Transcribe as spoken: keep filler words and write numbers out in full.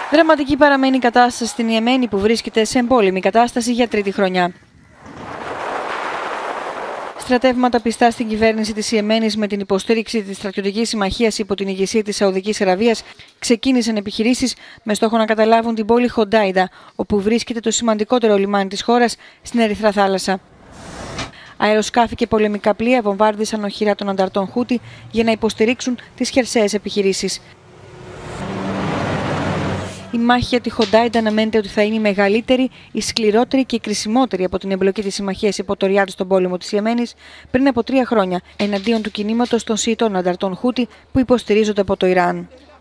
Δραματική παραμένει η κατάσταση στην Ιεμένη, που βρίσκεται σε εμπόλεμη κατάσταση για τρίτη χρονιά. Στρατεύματα πιστά στην κυβέρνηση της Ιεμένης με την υποστήριξη της στρατιωτικής συμμαχίας υπό την ηγεσία της Σαουδικής Αραβίας ξεκίνησαν επιχειρήσεις με στόχο να καταλάβουν την πόλη Χοντάιντα, όπου βρίσκεται το σημαντικότερο λιμάνι της χώρας στην Ερυθρά Θάλασσα. Αεροσκάφη και πολεμικά πλοία βομβάρδισαν οχυρά των ανταρτών Χούτι για να υποστηρίξουν τις χερσαίες επιχειρήσεις. Η μάχη για τη Χοντάιντα αναμένεται ότι θα είναι η μεγαλύτερη, η σκληρότερη και η κρισιμότερη από την εμπλοκή της συμμαχίας υπό το Ριάντ στον πόλεμο της Ιεμένης πριν από τρία χρόνια, εναντίον του κινήματος των Σιητών ανταρτών Χούτι που υποστηρίζονται από το Ιράν.